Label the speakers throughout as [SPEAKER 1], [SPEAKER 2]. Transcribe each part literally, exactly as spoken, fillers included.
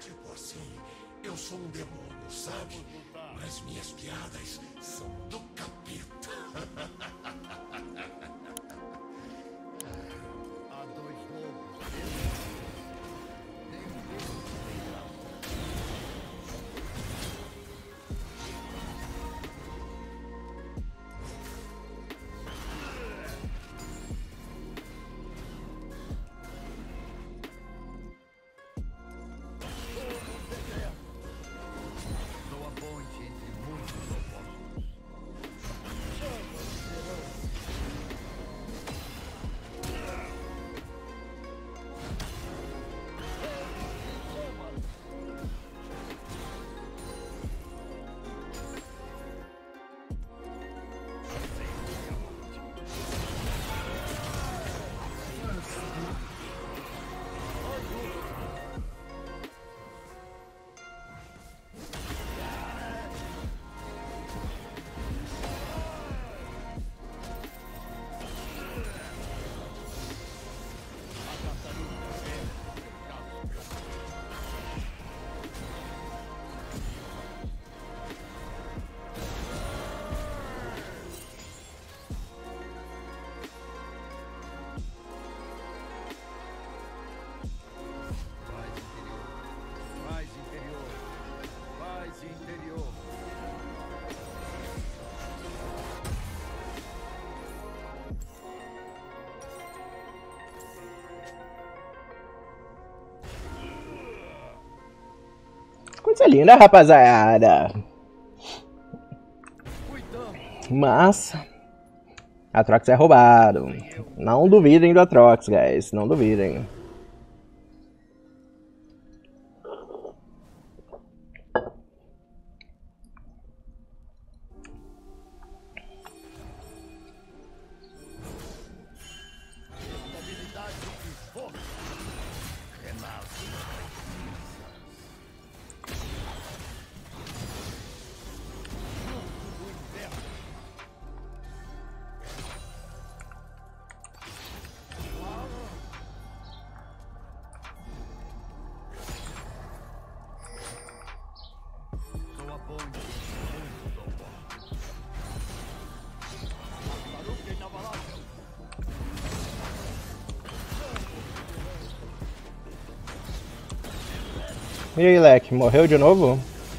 [SPEAKER 1] tipo assim, eu sou um demônio, sabe? Mas minhas piadas são do capeta.
[SPEAKER 2] Há dois lobos. Nenhum deles tem graça. Sou a ponte entre muitos opostos. Paz interior. Paz interior.
[SPEAKER 3] Coisa linda, rapaziada.
[SPEAKER 2] Cuidado.
[SPEAKER 3] Mas Atrox é roubado. Não duvidem do Atrox, guys. Não duvidem.
[SPEAKER 2] Estabilidade e força. Renasce. Do inferno. Sou a ponte entre muitos opostos. Tartaruga inabalável.
[SPEAKER 3] E aí, Leque, morreu de novo?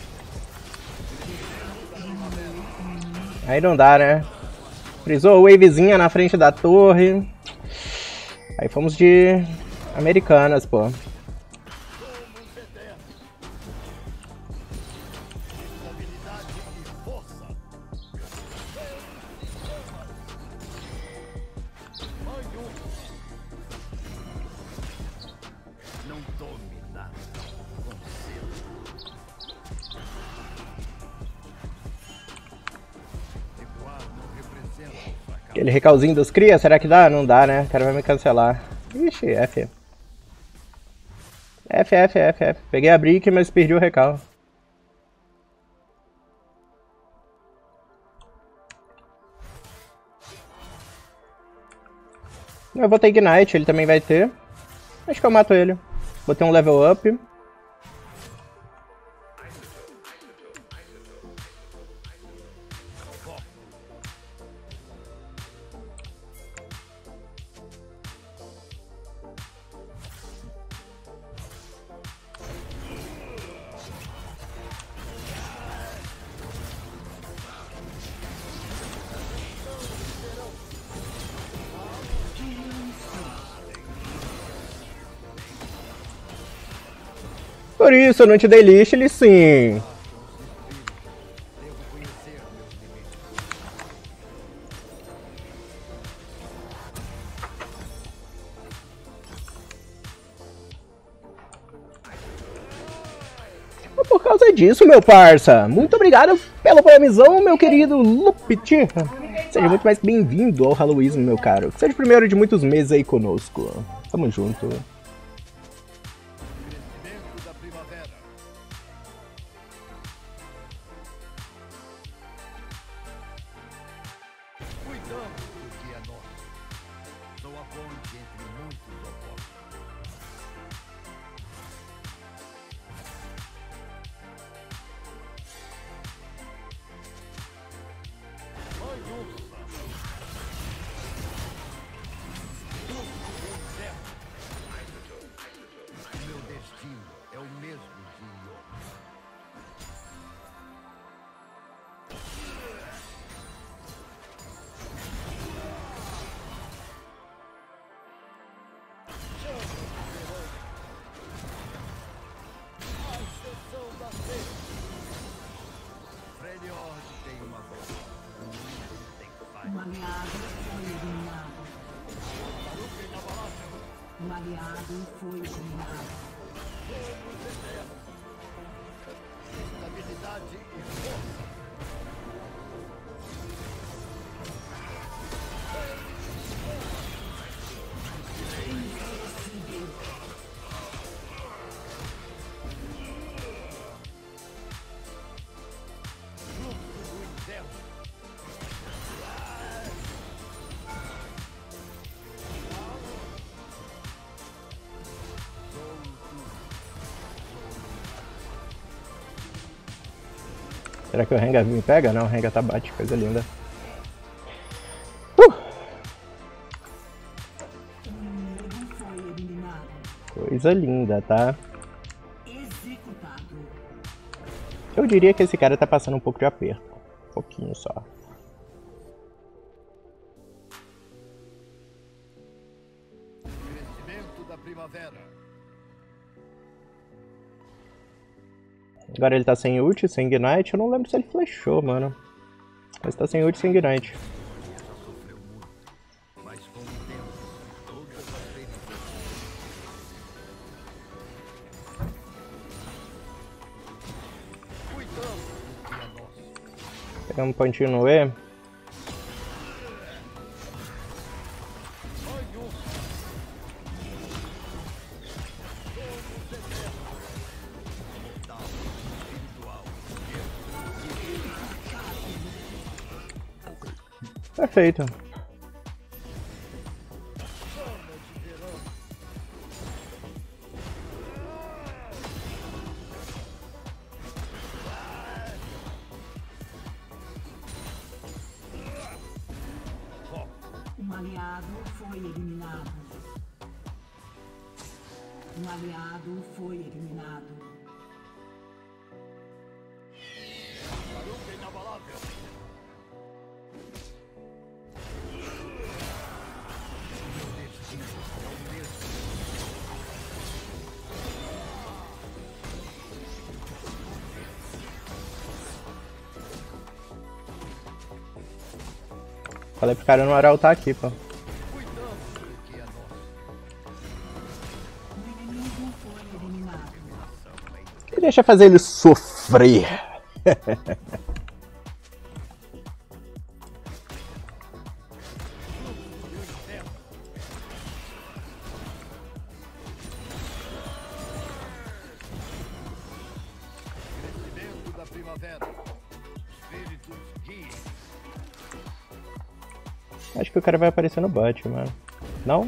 [SPEAKER 3] Aí não dá, né? Frisou a wavezinha na frente da torre. Aí fomos de Americanas, pô.
[SPEAKER 2] Somos eternos. Estabilidade e força. Mãe um. Não tome nada. Conselho. Recuar não representa o fracasso.
[SPEAKER 3] Aquele recalzinho dos cria, será que dá? Não dá, né? O cara vai me cancelar. Ixi, F. F, F, F, F. Peguei a brick, mas perdi o recal. Eu vou ter Ignite, ele também vai ter. Acho que eu mato ele. Botei um level up. Por isso eu não te dei lixo, ele sim.
[SPEAKER 2] Devo conhecer meus limites.
[SPEAKER 3] Por causa disso, meu parça. Muito obrigado pela promissão, meu querido Lupiti. Seja muito mais bem-vindo ao Halloween, meu caro. Seja o primeiro de muitos meses aí conosco. Tamo junto.
[SPEAKER 2] Crescimento da primavera. Cuidando do que é nosso. Sou a ponte entre muitos opostos.
[SPEAKER 4] aliado foi eliminado.
[SPEAKER 2] Estabilidade e força.
[SPEAKER 3] Será que o Rengar me pega? Não, o Rengar tá bate, coisa linda. Uh! Coisa linda, tá? Eu diria que esse cara tá passando um pouco de aperto. Um pouquinho só.
[SPEAKER 2] Crescimento da primavera.
[SPEAKER 3] Agora ele tá sem ult, sem ignite. Eu não lembro se ele flashou, mano. Mas tá sem ult, sem ignite.
[SPEAKER 2] Sofreu muito, mas com o tempo, todas as feridas. Cuidamos do que é nosso.
[SPEAKER 3] Pegamos um pontinho no E. Perfeito.
[SPEAKER 4] Um aliado foi eliminado. Um aliado foi eliminado.
[SPEAKER 2] Tartaruga inabalável.
[SPEAKER 3] Falei pro cara não arautar aqui, pô.
[SPEAKER 2] Cuidamos do que é nosso.
[SPEAKER 4] O inimigo foi eliminado.
[SPEAKER 3] E deixa fazer ele sofrer.
[SPEAKER 2] Crescimento da primavera. Espíritos guiem.
[SPEAKER 3] Acho que o cara vai aparecer no bot, mano. Não?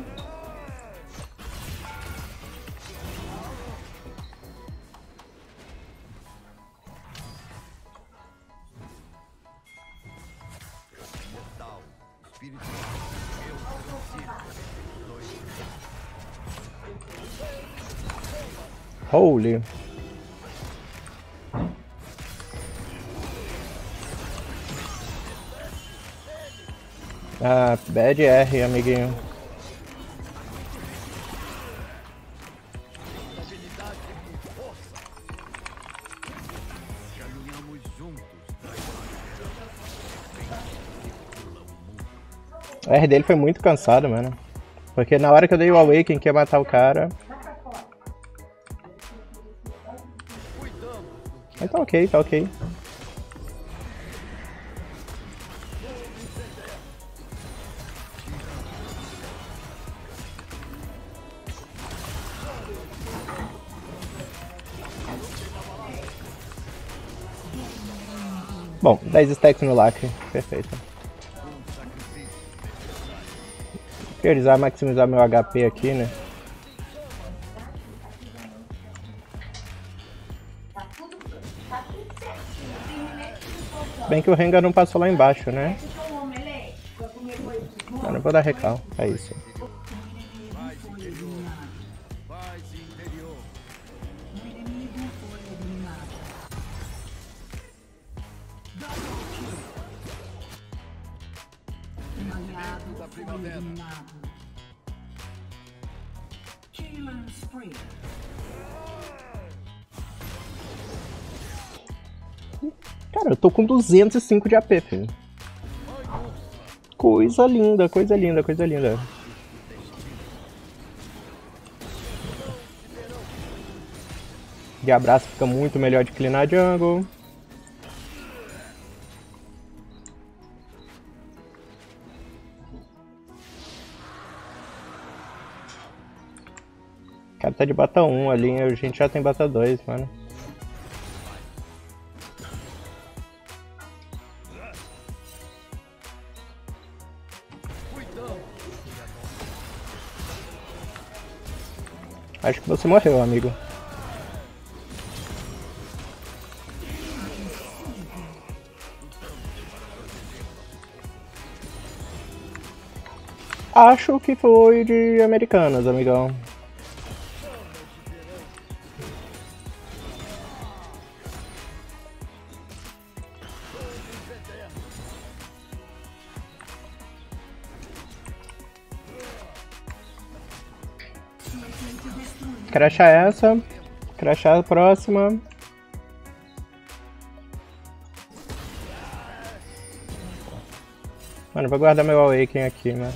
[SPEAKER 2] Mortal. Espírito eu transito.
[SPEAKER 3] Holy. Ah, bad R, amiguinho.
[SPEAKER 2] Estabilidade e força. Caminhamos juntos.
[SPEAKER 3] O R dele foi muito cansado, mano. Porque na hora que eu dei o Awaken que ia matar o cara... Mas tá ok, tá ok. Bom, dez stacks no lacre, perfeito. Priorizar, maximizar meu H P aqui, né? Bem que o Rengar não passou lá embaixo, né? Mas não vou dar recal, é isso. Cara, eu tô com duzentos e cinco de A P, filho. Coisa linda, coisa linda, coisa linda. De abraço fica muito melhor de cleanar jungle. O cara tá de bata um ali, a gente já tem bata dois, mano. Acho que você morreu, amigo. Acho que foi de Americanas, amigão. Crashar essa, crashar a próxima. Mano, vou guardar meu Awaken aqui, né?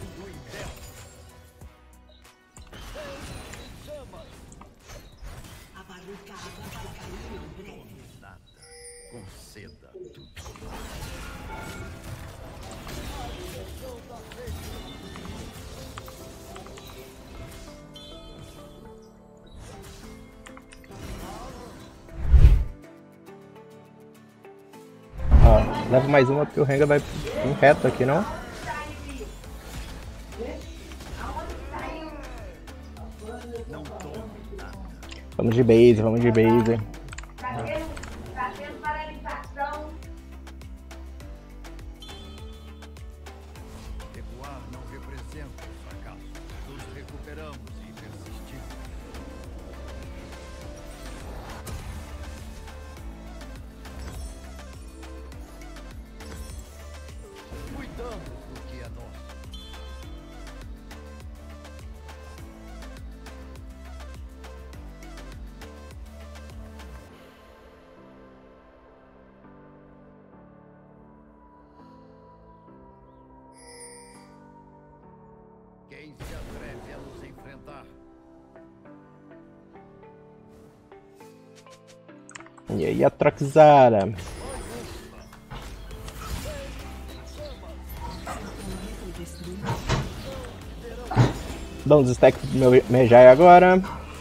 [SPEAKER 3] Ó, leva mais uma porque o Rengar vai em reto aqui, não? Vamos de base, vamos de base.
[SPEAKER 5] Tá tendo, tá tendo paralisação.
[SPEAKER 2] Recuar não representa o fracasso. Nos recuperamos e persistimos. Cuidamos do que é nosso. Quem se atreve a nos enfrentar?
[SPEAKER 3] E aí, a Troxara. Dá uns stacks pro meu Mejai agora.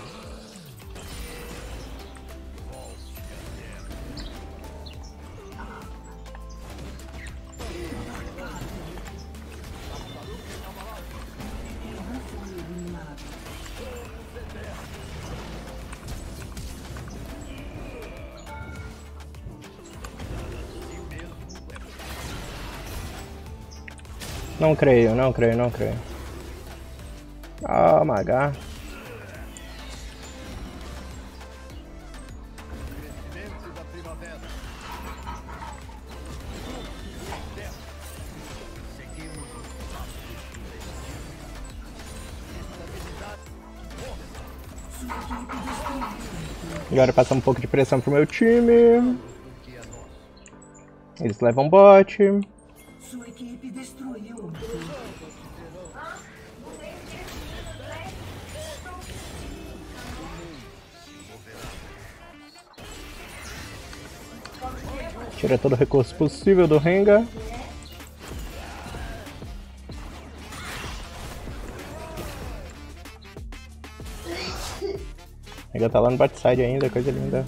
[SPEAKER 3] Não creio, não creio, não creio. Oh my god.
[SPEAKER 2] Crescimento da primavera. Seguimos os passos do destino. Estabilidade.
[SPEAKER 3] Agora passar um pouco de pressão pro meu time.
[SPEAKER 2] Do que é nosso.
[SPEAKER 3] Eles levam bot.
[SPEAKER 4] Sua equipe destruiu.
[SPEAKER 3] Tira todo o recurso possível do Rengar. O Rengar tá lá no backside ainda, coisa linda.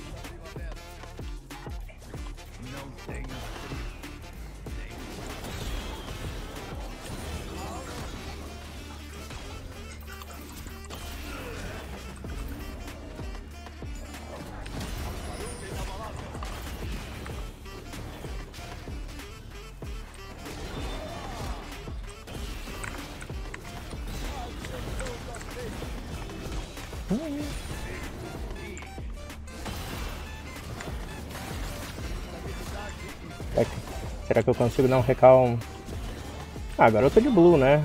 [SPEAKER 3] Será que eu consigo dar um recal? Ah, agora eu tô de blue, né?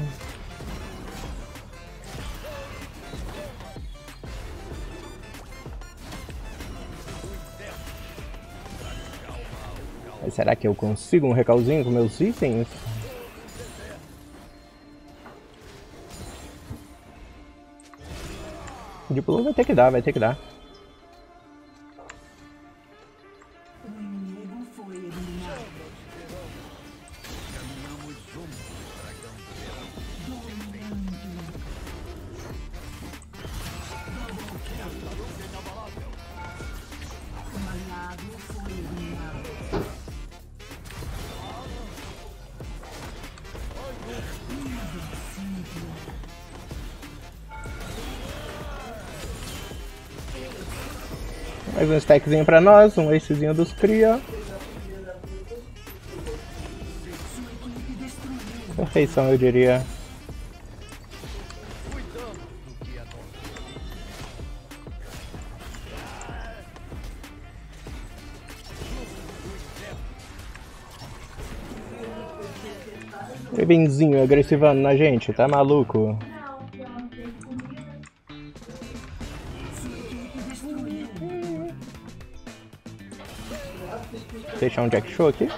[SPEAKER 3] Mas será que eu consigo um recalzinho com meus itens? De blue vai ter que dar, vai ter que dar. Mais um stackzinho pra nós, um acezinho dos cria. Perfeição, eu diria. Benzinho agressivando na gente, tá maluco? Deixar um Jack Show aqui.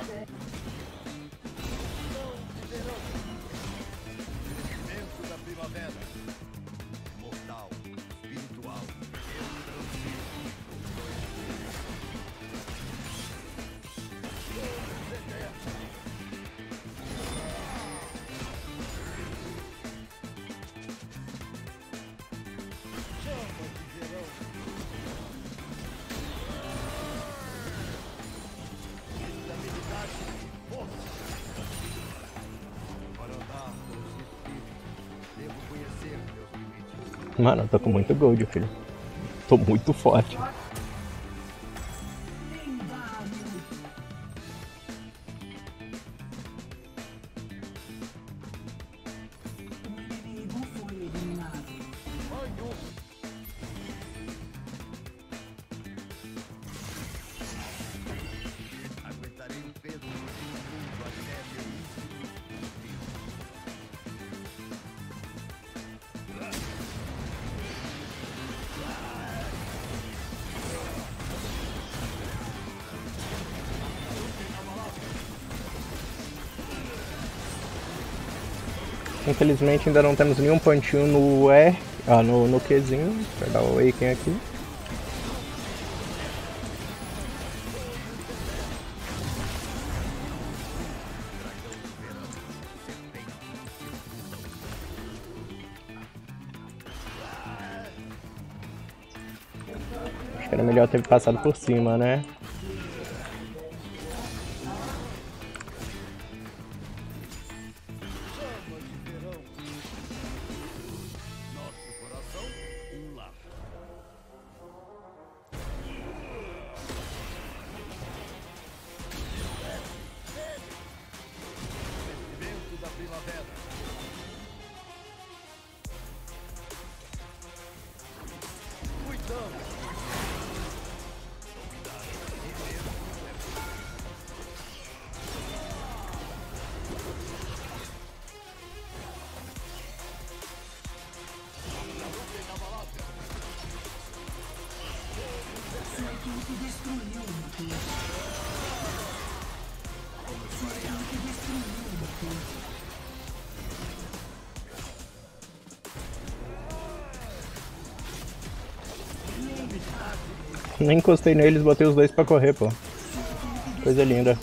[SPEAKER 3] Mano, eu tô com muito gold, filho. Tô muito forte. Infelizmente ainda não temos nenhum pontinho no E, ah, no, no Qzinho. Vou pegar o Awaken aqui. Acho que era melhor ter passado por cima, né? Nem encostei neles, botei os dois pra correr, pô. Coisa linda.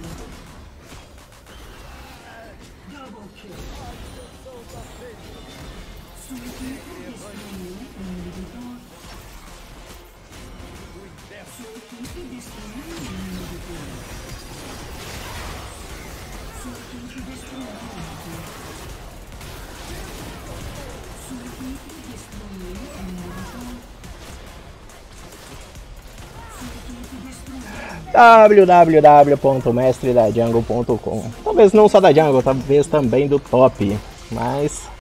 [SPEAKER 3] w w w ponto mestre da jungle ponto com. Talvez não só da jungle, talvez também do top, mas